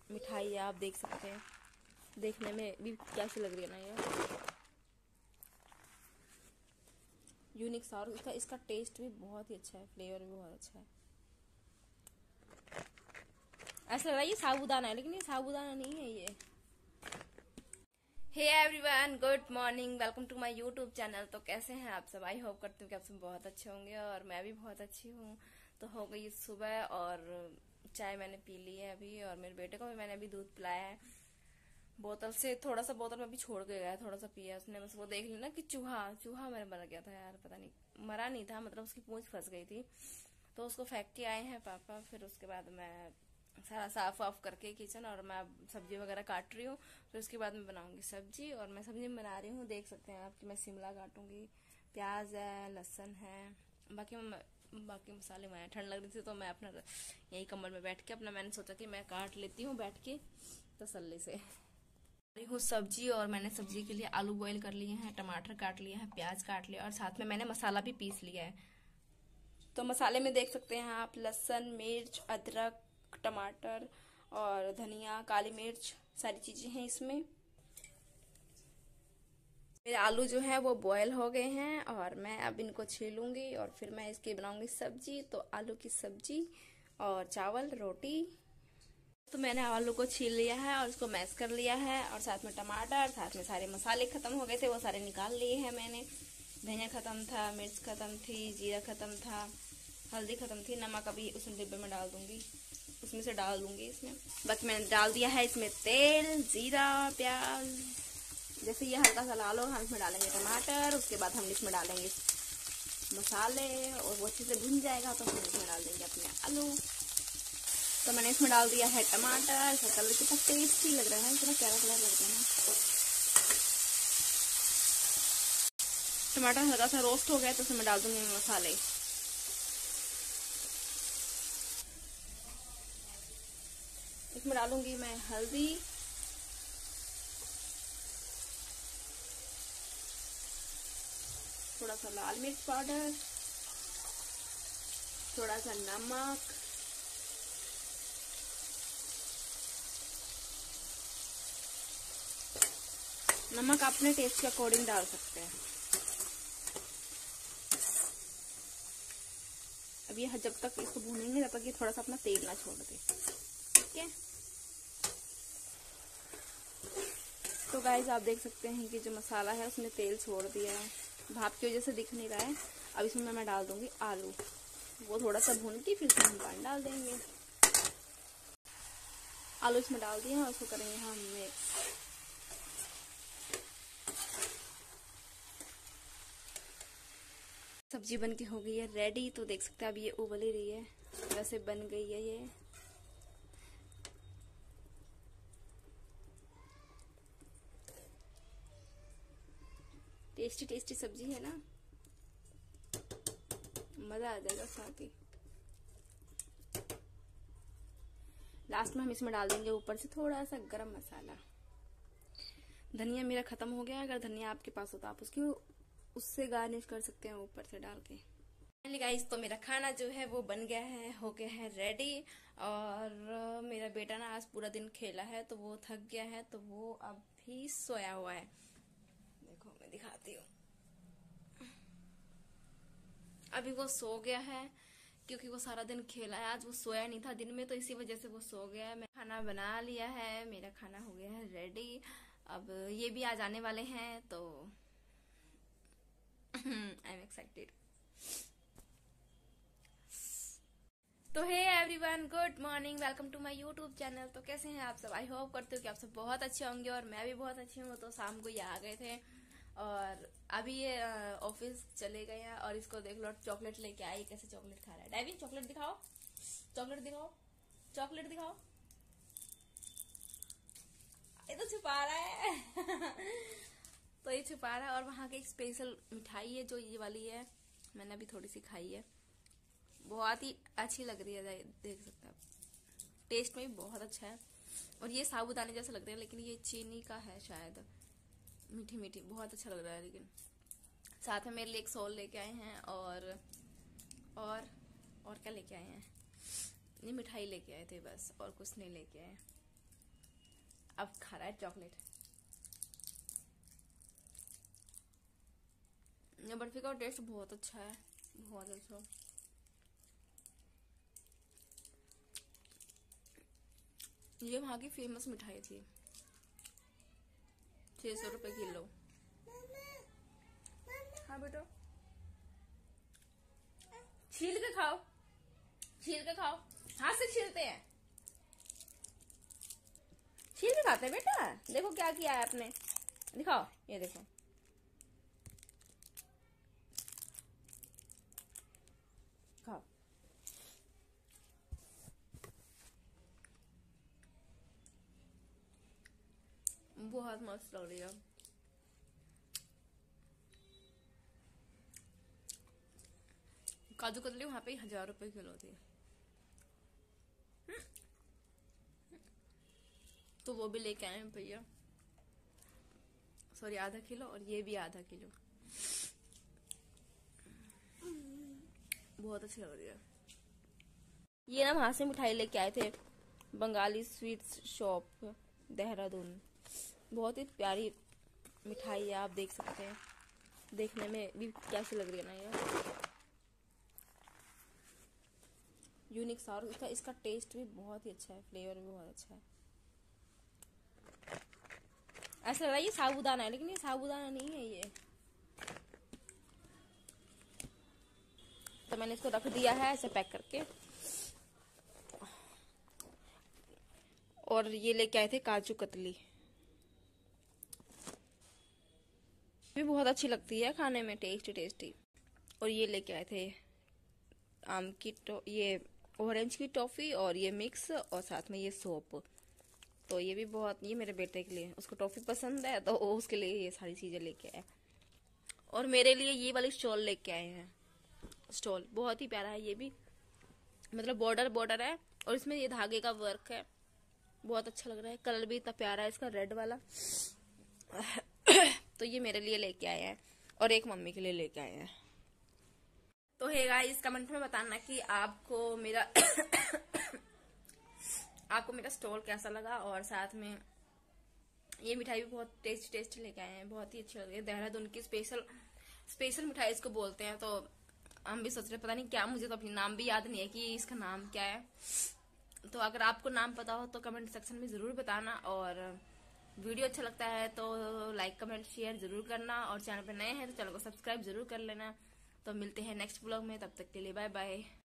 मिठाई है, आप देख सकते हैं। देखने में भी कैसी लग रही है ना ये, यूनिक सा। और इसका टेस्ट भी बहुत ही अच्छा है, फ्लेवर भी बहुत अच्छा है। ऐसा लग रहा है ये साबूदाना है, लेकिन ये साबूदाना नहीं है ये। Hey everyone, good morning, welcome to my YouTube channel. तो कैसे हैं आप सब? आई होप करती हूँ कि आप सब बहुत अच्छे होंगे और मैं भी बहुत अच्छी हूँ। तो हो गई सुबह और चाय मैंने पी ली है अभी, और मेरे बेटे को भी मैंने अभी दूध पिलाया है बोतल से। थोड़ा सा बोतल में अभी छोड़ के गया है, थोड़ा सा पिया उसने। बस वो देख ली ना कि चूहा मेरे मर गया था यार, पता नहीं मरा नहीं था, मतलब उसकी पूंछ फंस गई थी, तो उसको फेंक के आए हैं पापा। फिर उसके बाद मैं सारा साफ वाफ करके किचन, और मैं सब्जी वगैरह काट रही हूँ। फिर उसके बाद मैं बनाऊंगी सब्जी, और मैं सब्जी बना रही हूँ, देख सकते हैं आप कि मैं शिमला काटूंगी, प्याज है, लहसुन है, बाकी मसाले मैं। ठंड लग रही थी तो मैं अपना यही कमर में बैठ के अपना मैंने सोचा कि मैं काट लेती हूँ बैठ के तसल्ली से हूँ सब्जी। और मैंने सब्जी के लिए आलू बॉईल कर लिए हैं, टमाटर काट लिए हैं, प्याज काट लिया, और साथ में मैंने मसाला भी पीस लिया है। तो मसाले में देख सकते हैं आप लहसुन, मिर्च, अदरक, टमाटर और धनिया, काली मिर्च, सारी चीजें हैं इसमें। मेरे आलू जो है वो बॉयल हो गए हैं, और मैं अब इनको छीलूंगी और फिर मैं इसकी बनाऊंगी सब्जी। तो आलू की सब्जी और चावल रोटी। तो मैंने आलू को छील लिया है और उसको मैश कर लिया है, और साथ में टमाटर, साथ में सारे मसाले खत्म हो गए थे, वो सारे निकाल लिए हैं मैंने। धनिया खत्म था, मिर्च खत्म थी, जीरा खत्म था, हल्दी खत्म थी, नमक अभी उसमें डिब्बे में डाल दूंगी, उसमें से डाल दूंगी इसमें। बाकी मैंने डाल दिया है इसमें तेल, जीरा, प्याज। जैसे ये हल्का सा लाल हो हम इसमें डालेंगे टमाटर, उसके बाद हम इसमें डालेंगे मसाले, और वो अच्छे से भुन जाएगा तो फिर इसमें डाल देंगे अपने आलू। तो मैंने इसमें डाल दिया है टमाटर। इसका कलर कितना टेस्टी लग रहा है, इतना प्यारा कलर लग रहा है ना। टमाटर हल्का सा रोस्ट हो गया तो इसमें डाल दूंगी मसाले। इसमें डालूंगी मैं हल्दी, थोड़ा सा लाल मिर्च पाउडर, थोड़ा सा नमक, नमक अपने टेस्ट के अकॉर्डिंग डाल सकते हैं। अब ये जब तक इसको भूनेंगे तब तक ये थोड़ा सा अपना तेल ना छोड़ दे, ठीक है। तो गाइस आप देख सकते हैं कि जो मसाला है उसने तेल छोड़ दिया है, भाप की वजह से दिख नहीं रहा है। अब इसमें मैं डाल दूंगी आलू, वो थोड़ा सा भून के फिर हम पानी डाल देंगे। आलू इसमें डाल दिए और उसको करेंगे हम मिक्स। सब्जी बन के हो गई है रेडी। तो देख सकते हैं अब ये उबल ही रही है, वैसे बन गई है ये। टेस्टी टेस्टी सब्जी है ना, मजा आ जाएगा खा के। लास्ट में हम इसमें डाल देंगे ऊपर से थोड़ा सा गरम मसाला। धनिया मेरा खत्म हो गया, अगर धनिया आपके पास हो तो आप उससे गार्निश कर सकते हैं ऊपर से डाल के। गाइस तो मेरा खाना जो है वो बन गया है, हो गया है रेडी। और मेरा बेटा ना आज पूरा दिन खेला है तो वो थक गया है, तो वो अभी सोया हुआ है। देखो मैं दिखाती हूँ, अभी वो सो गया है क्योंकि वो सारा दिन खेला है। आज वो सोया नहीं था दिन में, तो इसी वजह से वो सो गया है। मैं खाना बना लिया है, मेरा खाना हो गया है रेडी। अब ये भी आज आने वाले हैं, तो आई एम एक्साइटेड। तो hey everyone, good morning, welcome to my YouTube channel. तो कैसे हैं आप सब? आई होप करते हो कि आप सब बहुत अच्छे होंगे, और मैं भी बहुत अच्छी हूँ। तो शाम को ये आ गए थे और अभी ये ऑफिस चले गए हैं, और इसको देख लो चॉकलेट लेके आई, कैसे चॉकलेट खा रहा है। डैवी चॉकलेट दिखाओ, चॉकलेट दिखाओ, चॉकलेट दिखाओ। ये तो छुपा रहा है तो ये छुपा रहा है। और वहाँ की एक स्पेशल मिठाई है जो ये वाली है, मैंने अभी थोड़ी सी खाई है, बहुत ही अच्छी लग रही है, देख सकते हैं आप। टेस्ट में भी बहुत अच्छा है, और ये साबूदाने जैसा लग रहा है, लेकिन ये चीनी का है शायद। मीठी मीठी बहुत अच्छा लग रहा है। लेकिन साथ में मेरे लिए एक सॉल लेके आए हैं, और क्या लेके आए हैं, ये मिठाई लेके आए थे बस, और कुछ नहीं लेके आए। अब खा रहा है चॉकलेट। ये बर्फी का टेस्ट बहुत अच्छा है, बहुत अच्छा। ये वहाँ की फेमस मिठाई थी, 600 रुपए किलो। हाँ बेटा, छील के खाओ, छील के खाओ, हाथ से छीलते हैं, छील के खाते हैं बेटा। देखो क्या किया है आपने, दिखाओ, ये देखो। खाओ। बहुत मस्त लग रही है। काजू कतली वहां पे 1000 रुपए किलो थी, तो वो भी लेके आए हैं भैया। सॉरी, आधा किलो, और ये भी आधा किलो। बहुत अच्छी लग रही है। ये ना वहां से मिठाई लेके आए थे, बंगाली स्वीट्स शॉप, देहरादून। बहुत ही प्यारी मिठाई है, आप देख सकते हैं। देखने में भी कैसी लग रही है ना ये, यूनिक सा। और इसका टेस्ट भी बहुत ही अच्छा है, फ्लेवर भी बहुत अच्छा है। ऐसा लग रहा है ये साबूदाना है, लेकिन ये साबूदाना नहीं है ये। तो मैंने इसको रख दिया है ऐसे पैक करके। और ये लेके आए थे काजू कतली, भी बहुत अच्छी लगती है खाने में, टेस्टी टेस्टी। और ये लेके आए थे आम की ये ऑरेंज की टॉफी, और ये मिक्स, और साथ में ये सोप। तो ये भी बहुत, ये मेरे बेटे के लिए, उसको टॉफी पसंद है तो उसके लिए ये सारी चीजें लेके आए। और मेरे लिए ये वाली स्टॉल लेके आए हैं। स्टॉल बहुत ही प्यारा है ये भी, मतलब बॉर्डर बॉर्डर है, और इसमें ये धागे का वर्क है, बहुत अच्छा लग रहा है। कलर भी इतना प्यारा है इसका, रेड वाला। तो ये मेरे लिए लेके आए हैं, और एक मम्मी के लिए लेके आए हैं। तो हे गाइस, कमेंट में बताना कि आपको मेरा आपको मेरा स्टॉल कैसा लगा। और साथ में ये मिठाई भी बहुत टेस्टी लेके आए हैं, बहुत ही अच्छी लग रही है। देहरादून की स्पेशल मिठाई इसको बोलते हैं। तो हम भी सोच रहे पता नहीं क्या, मुझे तो अपनी नाम भी याद नहीं है कि इसका नाम क्या है। तो अगर आपको नाम पता हो तो कमेंट सेक्शन में जरूर बताना। और वीडियो अच्छा लगता है तो लाइक कमेंट शेयर जरूर करना, और चैनल पे नए हैं तो चैनल को सब्सक्राइब जरूर कर लेना। तो मिलते हैं नेक्स्ट ब्लॉग में, तब तक के लिए बाय बाय।